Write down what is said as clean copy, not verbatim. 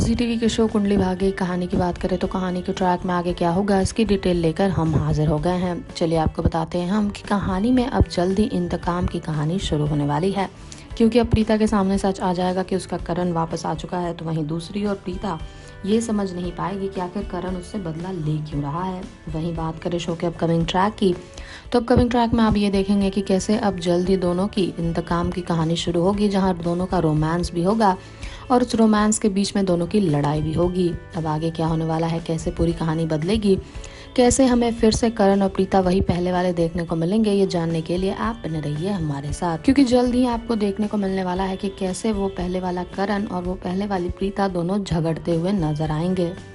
जी TV के show Kundali Bhagya कहानी की बात करें तो कहानी के ट्रैक में आगे क्या होगा इसकी डिटेल लेकर हम हाजिर हो गए हैं। चलिए आपको बताते हैं हम कि कहानी में अब जल्द ही इंतकाम की कहानी शुरू होने वाली है, क्योंकि अब प्रीता के सामने सच आ जाएगा कि उसका करण वापस आ चुका है। तो वहीं दूसरी ओर प्रीता ये समझ नहीं पाएगी कि आखिर करण उससे बदला ले क्यों रहा है। वहीं बात करें शो के अपकमिंग ट्रैक की, तो अपकमिंग ट्रैक में आप ये देखेंगे कि कैसे अब जल्द ही दोनों की इंतकाम की कहानी शुरू होगी, जहां दोनों का रोमांस भी होगा और उस रोमांस के बीच में दोनों की लड़ाई भी होगी। अब आगे क्या होने वाला है, कैसे पूरी कहानी बदलेगी, कैसे हमें फिर से करण और प्रीता वही पहले वाले देखने को मिलेंगे, ये जानने के लिए आप बने रहिए हमारे साथ, क्योंकि जल्द ही आपको देखने को मिलने वाला है कि कैसे वो पहले वाला करण और वो पहले वाली प्रीता दोनों झगड़ते हुए नजर आएंगे।